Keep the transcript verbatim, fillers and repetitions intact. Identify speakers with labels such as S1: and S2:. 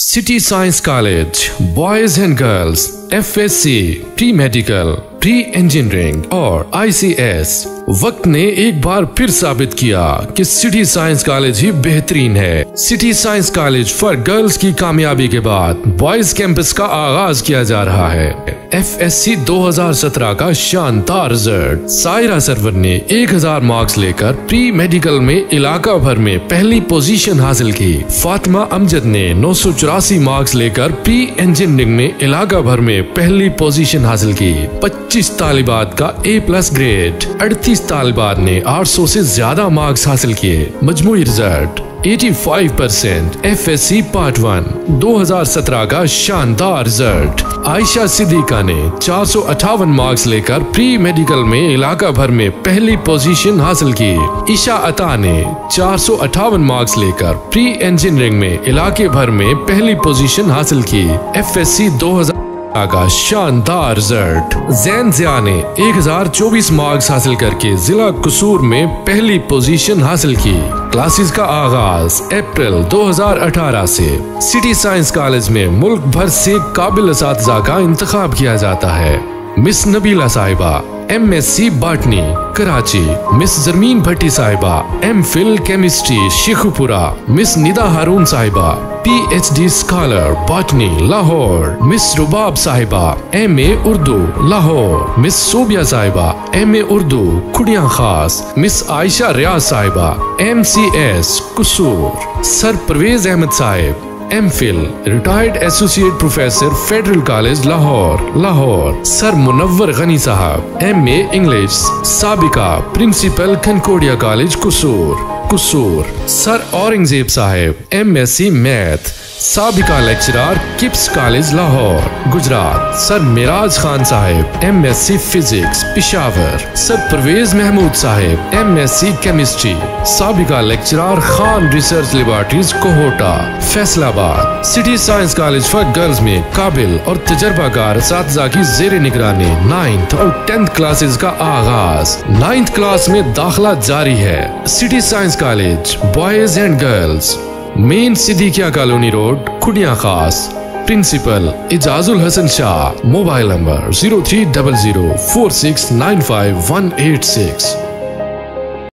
S1: City science college boys and girls F S C, pre medical, pre engineering और I C S. वक्त ने एक बार फिर साबित किया कि सिटी साइंस कॉलेज ही बेहतरीन है। City science college for girls की कामयाबी के बाद बॉयज कैंपस का आगाज किया जा रहा है। एफ एस सी दो हज़ार सत्रह का शानदार रिजल्ट। सायरा सरवर ने एक हज़ार मार्क्स लेकर प्री मेडिकल में इलाका भर में पहली पोजीशन हासिल की। फातिमा अमजद ने नौ सौ चौरासी मार्क्स लेकर प्री इंजीनियरिंग में इलाका भर में पहली पोजीशन हासिल की। पच्चीस तालिबात का ए प्लस ग्रेड। अड़तीस तालिबात ने आठ सौ से ज्यादा मार्क्स हासिल किए। मजमूई रिजल्ट पचासी percent. F S C part one दो हज़ार सत्रह का शानदार रिजल्ट। आयशा सिद्दीका ने चार सौ अट्ठावन मार्क्स लेकर प्री मेडिकल में इलाका भर में पहली पोजीशन हासिल की। ईशा अता ने चार सौ अट्ठावन मार्क्स लेकर प्री इंजीनियरिंग में इलाके भर में पहली पोजीशन हासिल की। एफ एस सी दो हज़ार का शानदार रिजल्ट। जैन जिया ने एक हज़ार चौबीस मार्क्स हासिल करके जिला कसूर में पहली पोजीशन हासिल की। क्लासेस का आगाज अप्रैल दो हज़ार अठारह से। सिटी साइंस कॉलेज में मुल्क भर से काबिल असातिज़ा का इंतखाब किया जाता है। Miss Nabila Sahiba M S C botany Karachi. Miss Zarmeen Bhatti Sahiba M Phil chemistry Sheikhupura. Miss Nida Haroon Sahiba P H D scholar botany Lahore. Miss Rubab Sahiba M A Urdu Lahore. Miss Sobia Sahiba M A Urdu Khudiya खास। Miss Ayesha Riaz Sahiba M C S Kasur. Sir Parvez Ahmad Sahib M Phil retired associate professor federal college Lahore Lahore. Sir Munawwar Ghani Sahab M A English साबिका principal Concordia college Kasur Kasur. Sir Aurangzeb Sahab M S C math साबिका lecturer KIPS college Lahore Gujrat. Sir Meraj Khan Sahab M S C physics Peshawar. Sir Parvez Mahmood Sahab M S C chemistry साबिका lecturer Khan research laboratories कोहोटा Faisalabad. City science college for girls में काबिल और तजर्बाकार असातिज़ा की जेर निगरानी ninth और टेंथ क्लासेज का आगाज। नाइन्थ क्लास में दाखिला जारी है। City science college boys and girls, main Siddiqia colony road Khudian Khas. Principal Ijazul Hasan Shah. Mobile number zero three double zero four six nine five one eight six.